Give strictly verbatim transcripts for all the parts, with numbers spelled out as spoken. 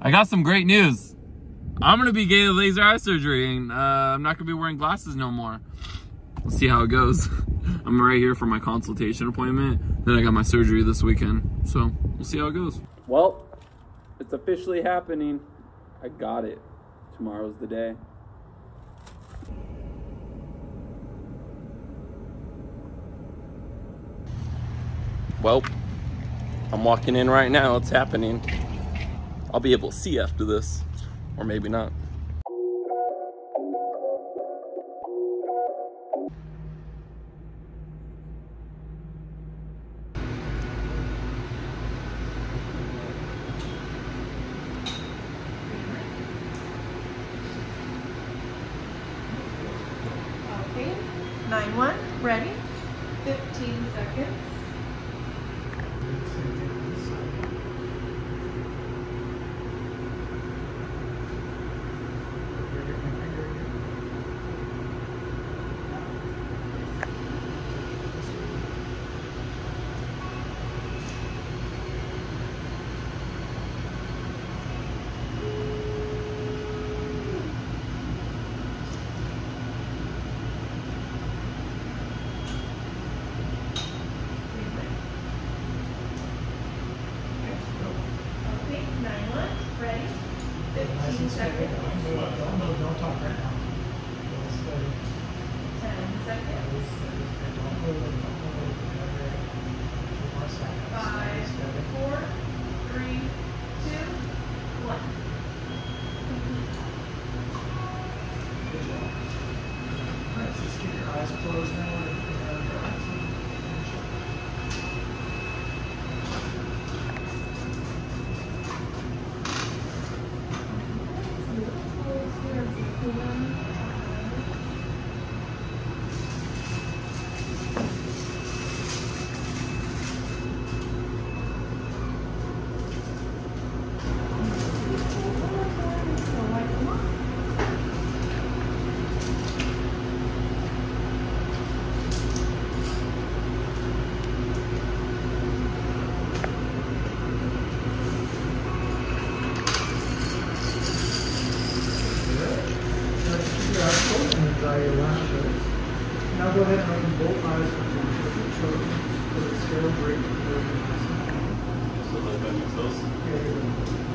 I got some great news. I'm gonna be getting laser eye surgery, and uh, I'm not gonna be wearing glasses no more. We'll see how it goes. I'm right here for my consultation appointment. Then I got my surgery this weekend, so we'll see how it goes. Well, it's officially happening. I got it. Tomorrow's the day. Well, I'm walking in right now. It's happening. I'll be able to see after this, or maybe not. Okay, nine one, ready, fifteen seconds. fifteen seconds. No, no, don't talk right now. ten seconds. Five, four, three, two, one. Good job. All right, so just keep your eyes closed now. Now go ahead and open both eyes for one children. So the scale break. So like that makes those? Yeah.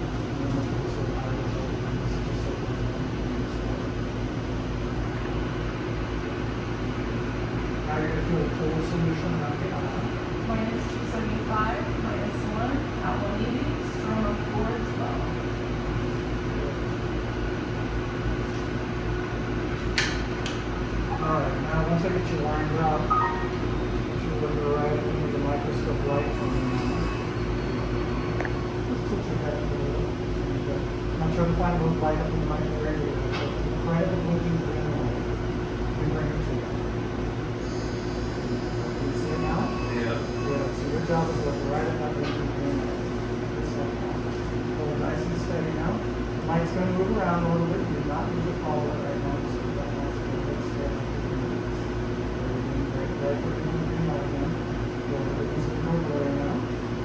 Now you're going to feel a total solution on the eye. Minus two seventy-five, minus one, at one eighty, stroma four twelve. Alright, now once I get you lined up, you look right into the microscope light from the just put your head a little. I'm trying to find a little light up in the microscope area. Right at the blinking green light. We bring it to you. Can you see it now? Yeah. Good. So your job is to look right at that blinking green light. Just like that. Hold it nice and steady now. The light's going to move around a little bit. Do not move it forward right now. Just keep that nice and steady. Right for the green light again. Go over the piece of cardboard right now.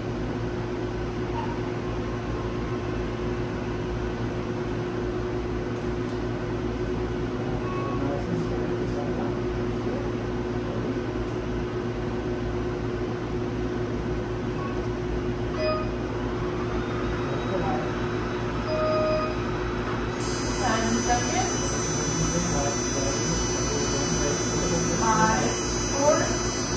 Nice and steady, just like that. Ten seconds. Five, four,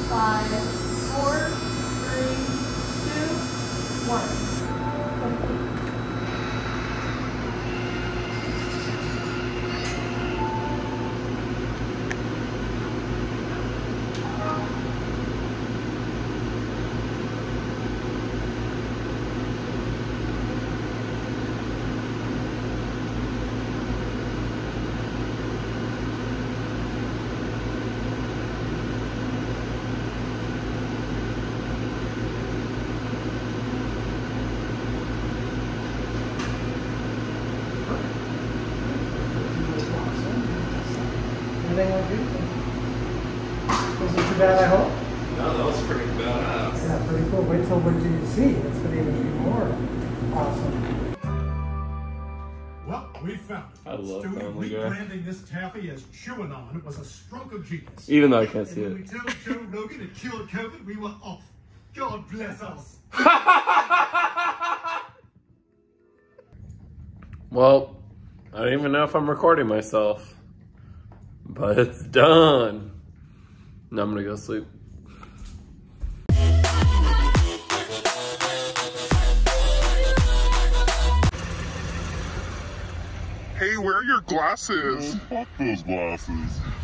Five, four, three, two, one. Anything like this? Wasn't too bad, I hope? No, that was pretty badass. Yeah, pretty cool. Wait till what you see. It's going to even be more awesome. Well, we found it. I love Stewie, Family Guy. rebranding this taffy as chewing on was a stroke of genius. Even though I can't see and it. when we told Joe Rogan it cured COVID, we were off. God bless us. Well, I don't even know if I'm recording myself, but it's done. Now I'm gonna go sleep. Hey, where are your glasses? Fuck those glasses.